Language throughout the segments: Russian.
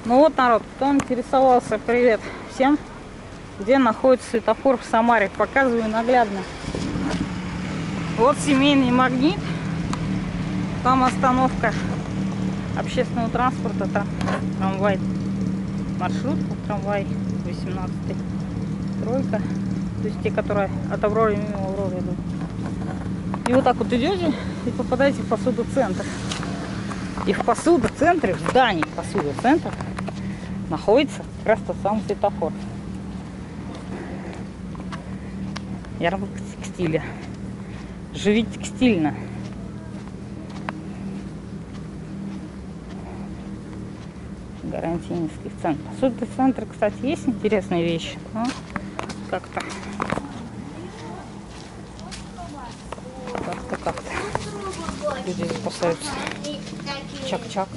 Ну вот, народ, кто интересовался, привет всем, где находится светофор в Самаре, показываю наглядно. Вот семейный Магнит, там остановка общественного транспорта, там трамвай, маршрутка, трамвай 18-й, тройка, то есть те, которые от Авроры мимо Авроры идут. И вот так вот идете и попадаете в посудоцентр. И в посудоцентре, в здании посудоцентра находится как раз тот самый светофор. Ярмарка текстиля. Живи текстильно. Гарантия низких цен. Посудный центр, кстати, есть интересные вещи. Но как-то люди запасаются чак-чаком.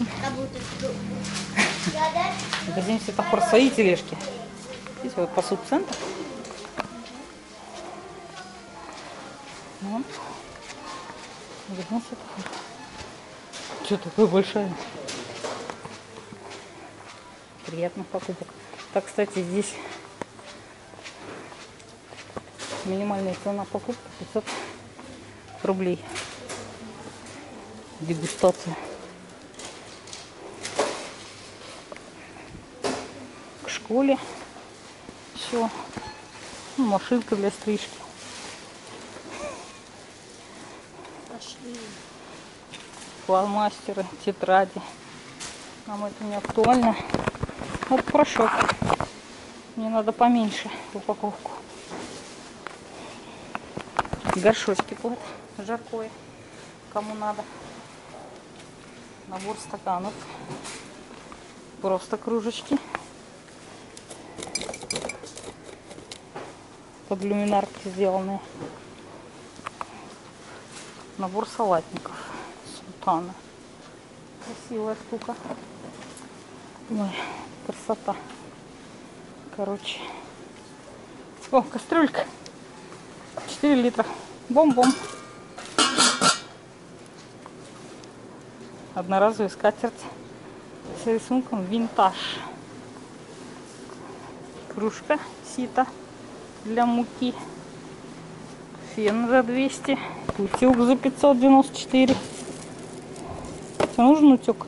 Магазин светофор, свои тележки. Здесь вот посудцентр. Вот. Магазин светофор. Что такое большая? Приятных покупок. Так, кстати, здесь минимальная цена покупки 500 рублей. Дегустация. К школе. Все. Ну, машинка для стрижки. Пошли. Фломастеры, тетради. Нам это не актуально. Вот порошок. Мне надо поменьше упаковку. Горшочки под жаркое. Кому надо. Набор стаканов. Просто кружечки. Под люминарки сделанные. Набор салатников. Султана. Красивая штука. Ой, красота. Короче. О, кастрюлька. 4 литра. Бом-бом. Одноразовая скатерть с рисунком винтаж. Кружка сито для муки. Фен за 200. Утюг за 594. Тебе нужен утюг?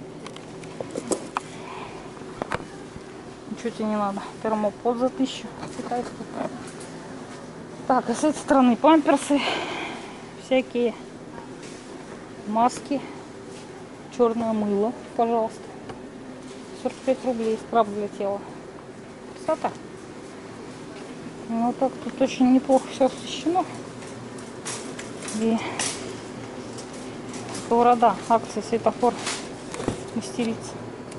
Ничего тебе не надо. Термопод за 1000. Китайский. Так, а с этой стороны памперсы. Всякие маски. Черное мыло, пожалуйста. 45 рублей. Скраб для тела. Красота. Ну так, тут очень неплохо все освещено. И сковорода. Акция светофор. Мастерица.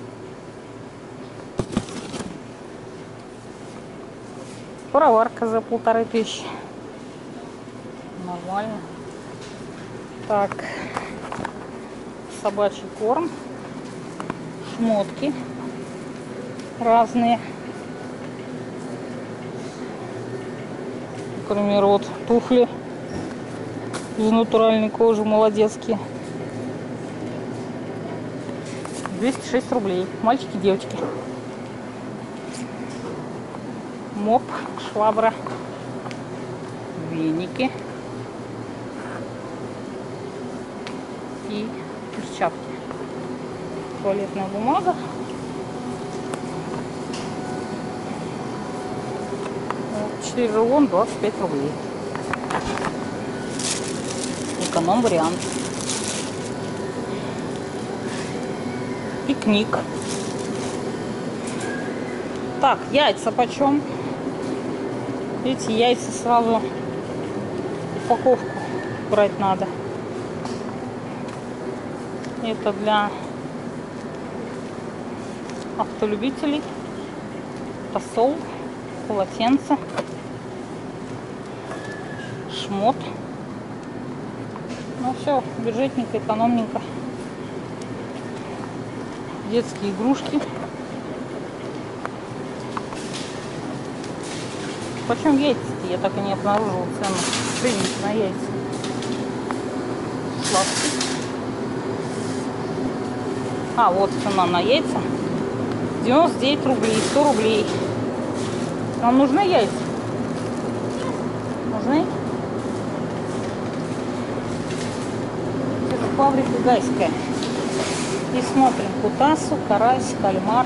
Пароварка за 1500. Нормально. Так. Собачий корм. Шмотки. Разные. Например, вот туфли из натуральной кожи, молодецкие. 206 рублей. Мальчики, девочки. Моп, швабра, веники и перчатки. Туалетная бумага. Вот, 4 рулона, 25 рублей. Эконом вариант. Пикник. Так, яйца почем? Эти яйца сразу упаковку брать надо. Это для автолюбителей. Посол, полотенце, шмот. Ну все, бюджетненько, экономненько. Детские игрушки. Почем яйца-то? Я так и не обнаружила цену. Ценник на яйца. Сладкий. А, вот цена на яйца. 99 рублей, 100 рублей. Нам нужны яйца? Нужны? Это фабрика Гайская. И смотрим. Кутасу, карась, кальмар.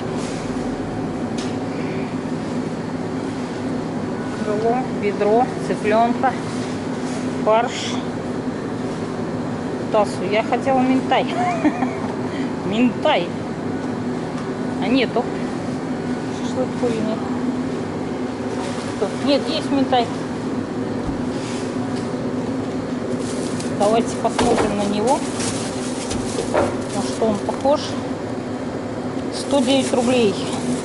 Крыло, бедро, цыпленка, фарш. Кутасу. Я хотела минтай. Минтай. А нету. Шашлык куриный. Нет, есть минтай. Давайте посмотрим на него. На что он похож. 109 рублей.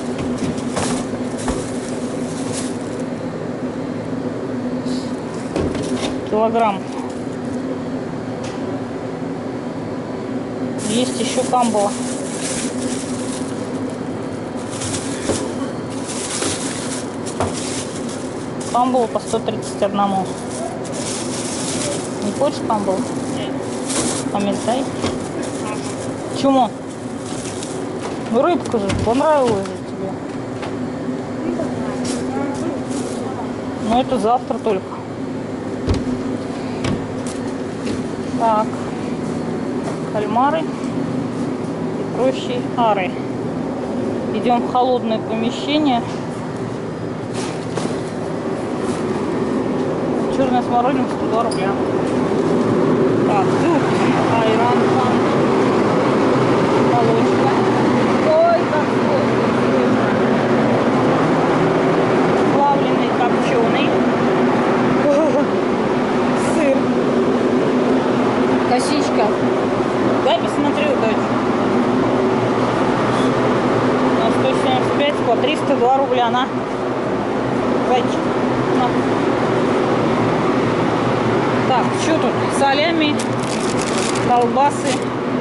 Килограмм. Есть еще камбала. Камбала по 131. Не хочешь камбал? Поментай. Почему? Ну рыбка же, понравилась же тебе. Но это завтра только. Так. Кальмары и прочие ары. Идем в холодное помещение. Черная смородина 102 рубля. Так, тут айран, молочка. Ой, как вкусно. Плавленый, копченый. Сыр. Косичка. Дай посмотрю, дочь. На 175 по 302 рубля. На. Зайчик. На. Так, что тут? Салями, колбасы,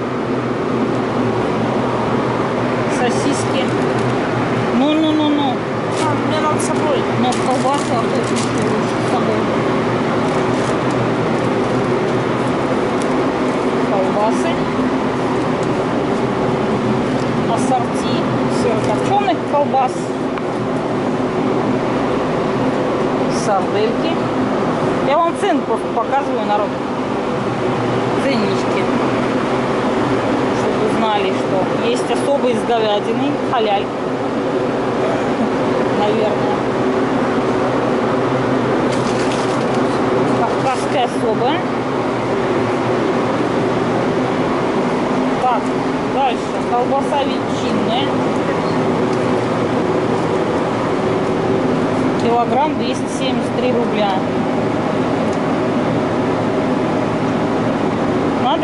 сосиски. Ну. Мне надо с собой. Но колбасу охотничью с собой. Колбасы. Ассорти сырокопченых колбас. Сардельки. Я вам цену просто показываю, народ. Ценнички. Чтобы вы знали, что есть особые с говядиной. Халяль. Наверное. Кавказская особая. Так, дальше. Колбаса ветчинная. Килограмм 273 рубля. Надо?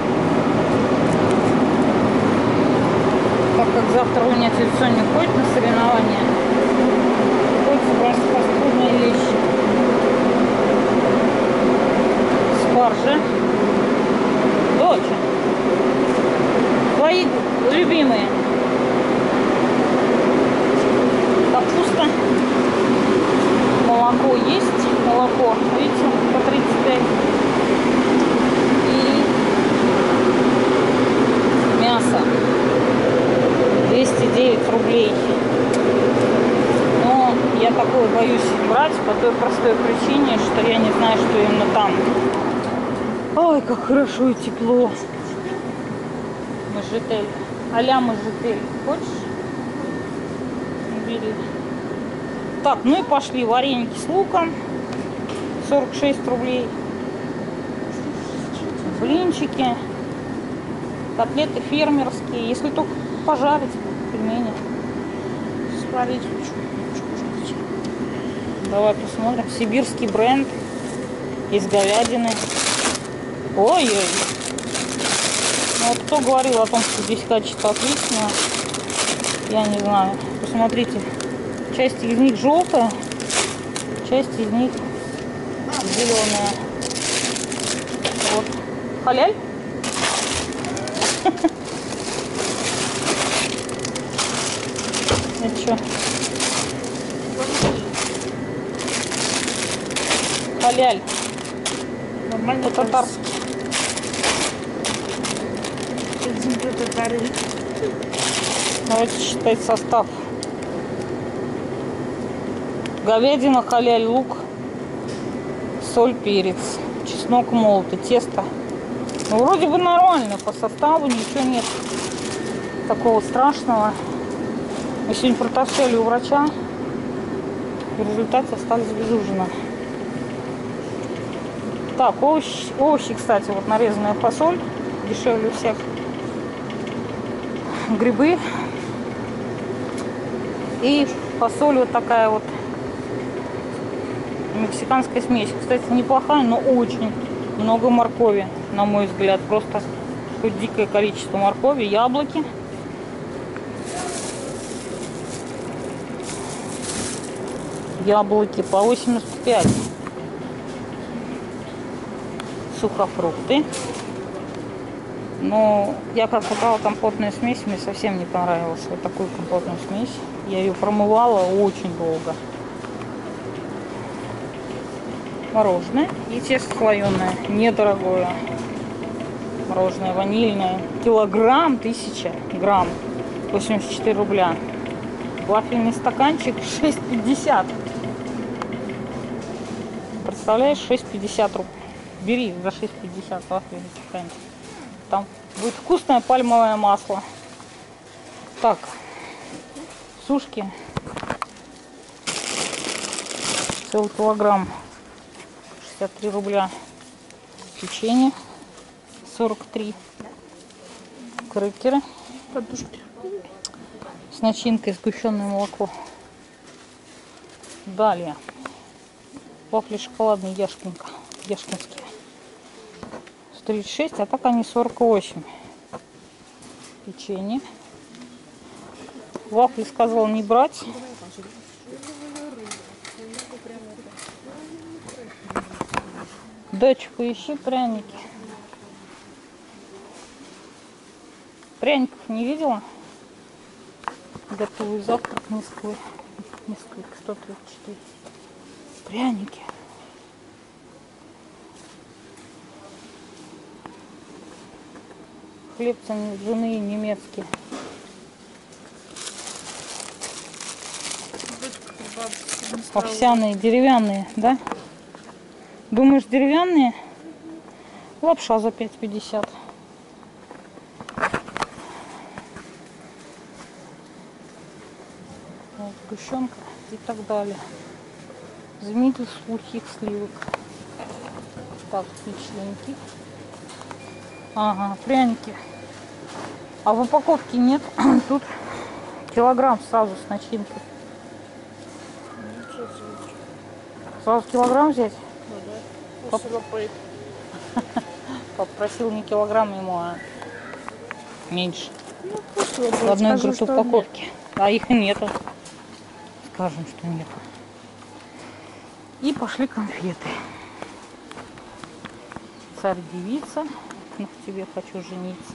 Так как завтра у меня телевизор не ходит на соревнования, приходится просто фастфудные вещи. Спаржа. Доча. Твои любимые. Капуста. Молоко есть. Молоко, видите, по 35. И мясо. 209 рублей. Но я такое боюсь брать по той простой причине, что я не знаю, что именно там. Ой, как хорошо и тепло. Мажитель. А-ля мажитель. Хочешь? Бери. Так, ну и пошли вареники с луком. 46 рублей. Блинчики. Котлеты фермерские. Если только пожарить пельмени. Сварить. Давай посмотрим. Сибирский бренд. Из говядины. Ой-ой. Ну, вот кто говорил о том, что здесь качество отличное, я не знаю. Посмотрите. Часть из них желтая, часть из них зеленая. Вот. Халяль? Это что? Халяль. Нормально. Это татарский. Давайте считать состав. Говядина, халяль, лук, соль, перец, чеснок молотый, тесто. Ну, вроде бы нормально по составу, ничего нет такого страшного. Мы сегодня проторчали у врача, в результате остались без ужина. Так, овощи, кстати, вот нарезанная фасоль, дешевле всех. Грибы. И фасоль вот такая вот. Мексиканская смесь. Кстати, неплохая, но очень много моркови, на мой взгляд. Просто тут дикое количество моркови. Яблоки. Яблоки по 85. Сухофрукты. Но я как брала компотную смесь, мне совсем не понравилась вот такую компотную смесь. Я ее промывала очень долго. Мороженое и тесто слоеное, недорогое. Мороженое ванильное. Килограмм 1000 грамм. 84 рубля. Вафельный стаканчик 6,50. Представляешь, 6,50 рублей. Бери за 6,50 вафельный стаканчик. Там будет вкусное пальмовое масло. Так, сушки. Целый килограмм. 63 рубля. Печенье 43. Крекеры. Подушки. С начинкой сгущенное молоко. Далее. Вафли шоколадные яшкинские. 36, а так они 48. Печенье. Вафли сказал не брать. Дочь, поищи пряники. Пряников не видела? Готовый завтрак несколько 134. Пряники. Хлебцы ржаные немецкие. Овсяные, деревянные, да? Думаешь, деревянные? Лапша за 5,50. Вот, сгущенка и так далее. Заменитель сухих сливок. Так, печеньки. Ага, пряники. А в упаковке нет. Тут килограмм сразу с начинкой. Сразу килограмм взять? Ну да. Попросил не килограмм ему, а меньше. Ну, в одной грудь упаковки. А их и нету. Скажем, что нет. И пошли конфеты. Царь-девица. На тебе хочу жениться.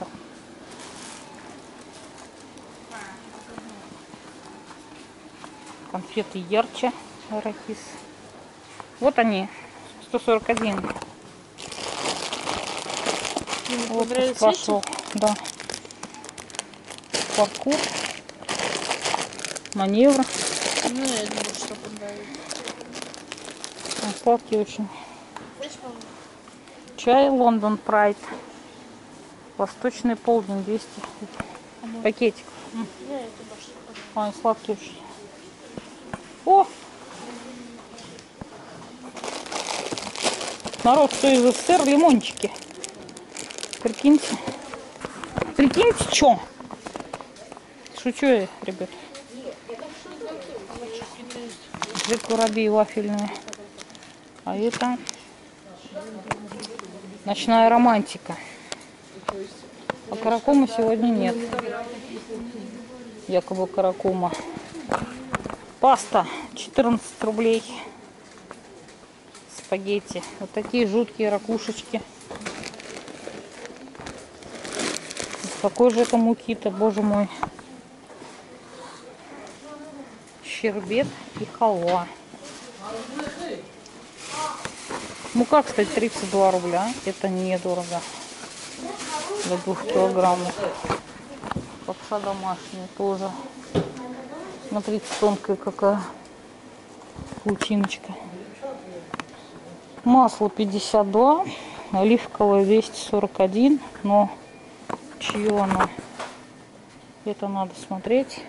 Конфеты ярче. Арахис. Вот они. 141. Вот пошел. Да. Паркур. Маневр. Ну, я думаю, что понравится. Сладкий очень. Чай Лондон Прайд. Восточный полдень 200 пакетиков. Ой, сладкий очень. О! Народ, кто из СССР, лимончики. Прикиньте. Прикиньте, что? Шучу я, ребят. Джек Воробей вафельные. А это ночная романтика. А каракума сегодня нет. Якобы каракума. Паста 14 рублей. Спагетти. Вот такие жуткие ракушечки. Какой же это муки-то, боже мой. Щербет и халва. Мука, кстати, 32 рубля. Это недорого. До 2 килограммов. Лапша домашняя тоже. Смотрите, тонкая какая лучиночка. Масло 52, оливковое 241, но чье оно? Это надо смотреть.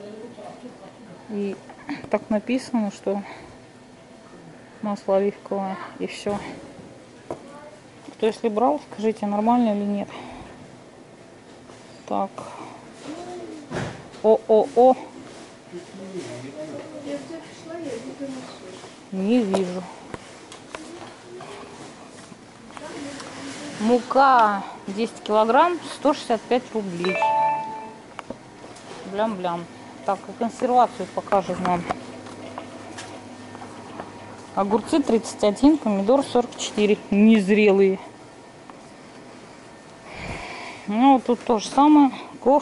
И так написано, что масло оливковое и все. Кто если брал, скажите, нормально или нет. Так. О. Не вижу. Мука 10 килограмм, 165 рублей. Блям-блям. Так, и консервацию покажу нам. Огурцы 31, помидор 44. Незрелые. Ну, вот тут то же самое.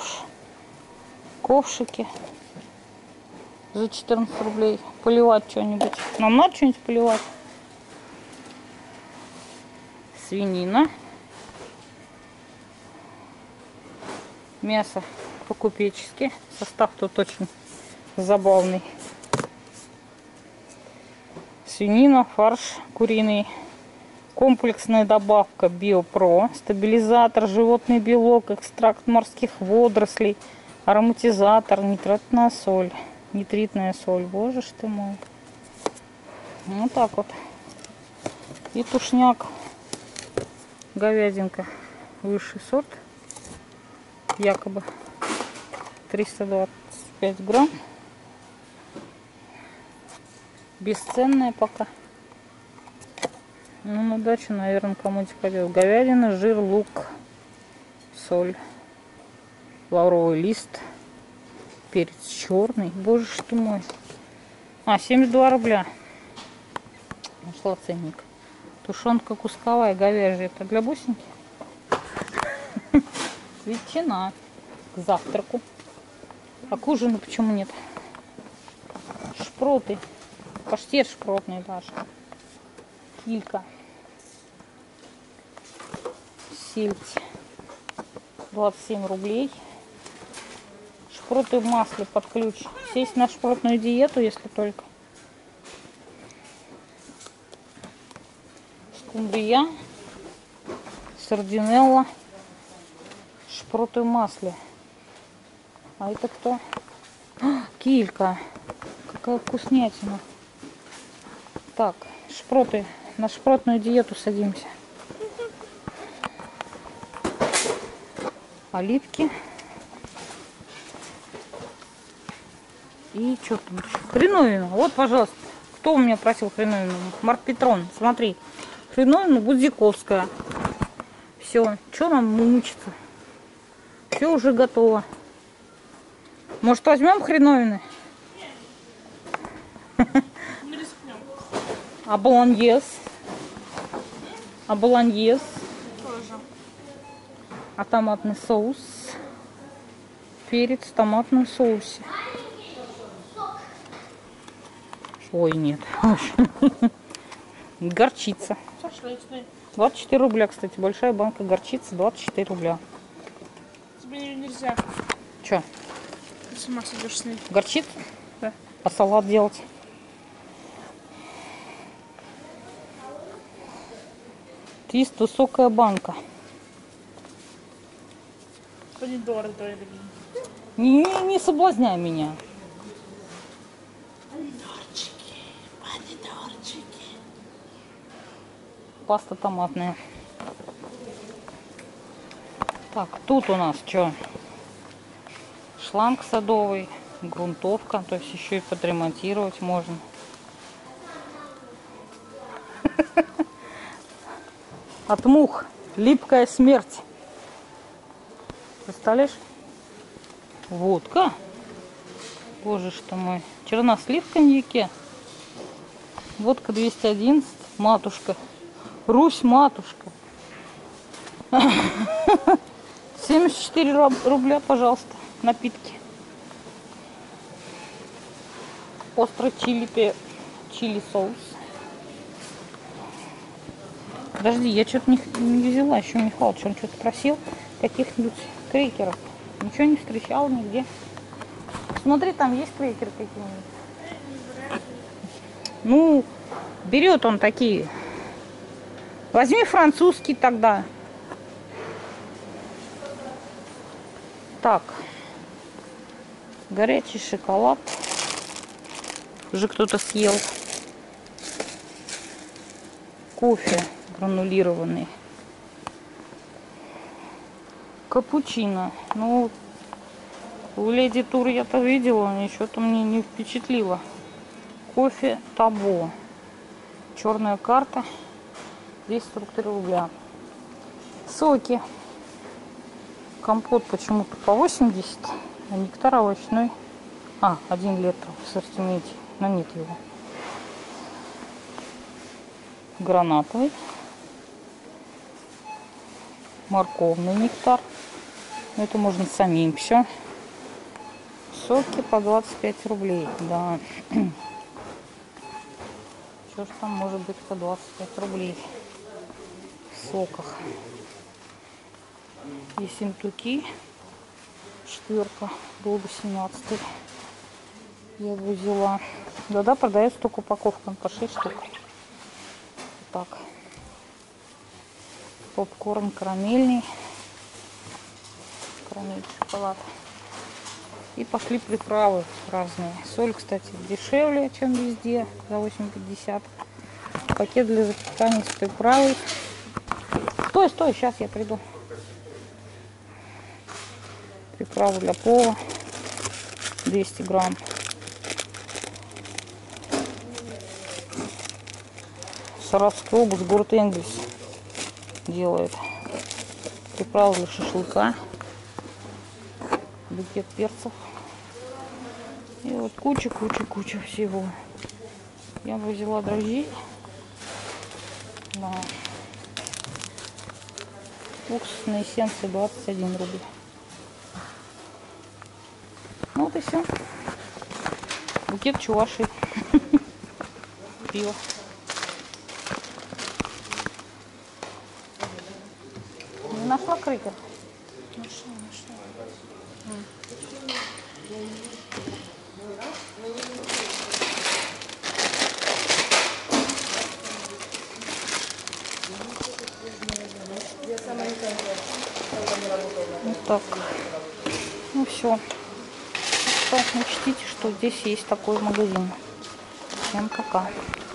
Ковшики за 14 рублей. Поливать что-нибудь. Нам надо что-нибудь поливать. Свинина. Мясо по-купечески. Состав тут очень забавный. Свинина, фарш куриный. Комплексная добавка Биопро. Стабилизатор, животный белок, экстракт морских водорослей, ароматизатор, нитритная соль. Нитритная соль. Боже ж ты мой. Вот так вот. И тушняк. Говядинка. Высший сорт. Якобы 325 грамм. Бесценная пока. Ну, на дачу, наверное, кому-нибудь пойдет. Говядина, жир, лук, соль, лавровый лист, перец черный. Боже ж ты мой. 72 рубля. Нашла ценник. Тушенка кусковая, говяжья. Это для бусинки. Ветчина к завтраку. А к ужину почему нет? Шпроты. Паштет шпротный даже. Килька. Сельдь. 27 рублей. Шпроты в масле под ключ. Сесть на шпротную диету, если только. Скумбрия. Сардинелла. Шпроты в масле. А это кто? Килька. Какая вкуснятина. Так, шпроты. На шпротную диету садимся. Оливки. И что там еще? Хреновину. Вот, пожалуйста. Кто у меня просил хреновину? Марк Петрон. Смотри. Хреновина Будзиковская. Все. Что нам мучиться? Все уже готово. Может, возьмем хреновины? Не рискнем. А болоньез? А болоньез? Тоже. А томатный соус? Перец в томатном соусе. Ой, нет. Горчица. Шашлычный. 24 рубля, кстати. Большая банка горчицы. 24 рубля. Тебе нельзя. Че? Ты сама сидишь с ней. Горчица? Да. А салат делать? Твист высокая банка. Помидоры дорогие. Не соблазняй меня. Помидорчики. Помидорчики. Паста томатная. Так, тут у нас что? Шланг садовый, грунтовка, то есть еще и подремонтировать можно. От мух липкая смерть. Представляешь? Водка. Боже что мой. Чернослив в коньяке. Водка 211. Матушка. Русь матушка. 74 рубля, пожалуйста, напитки. Острый чили соус. Подожди, я что-то не взяла еще Михалыч, он что-то просил каких-нибудь крекеров. Ничего не встречал нигде. Смотри, там есть крекеры какие-нибудь. Ну, берет он такие. Возьми французский тогда. Так. Горячий шоколад. Уже кто-то съел. Кофе гранулированный. Капучино. Ну, у Леди Тур я-то видела, ничего-то мне не впечатлило. Кофе Табо. Черная карта. 243 рубля. Соки. Компот почему-то по 80, а нектар овощной. 1 литр в ассортименте, но нет его. Гранатовый. Морковный нектар. Но это можно самим все. Соки по 25 рублей, да. Что ж там может быть по 25 рублей в соках? Ессентуки. 4, был бы 17. Я бы взяла. Да, продается только упаковка по 6 штук. Так. Попкорн карамельный. Карамель, шоколад. И пошли приправы разные. Соль, кстати, дешевле, чем везде. За 8,50. Пакет для запекания с приправой. Стой, сейчас я приду. Приправа для плова. 200 грамм. Саратовская область, город Энгельс делает. Приправа для шашлыка. Букет перцев. И вот куча всего. Я бы взяла дрожжей. Да. Уксусная эссенция 21 рубль. Ну вот и все. Букет чувашей. Пиво. Не нашла крекер? Нашла. Вот так. Ну все. Учтите, что здесь есть такой магазин. Всем пока.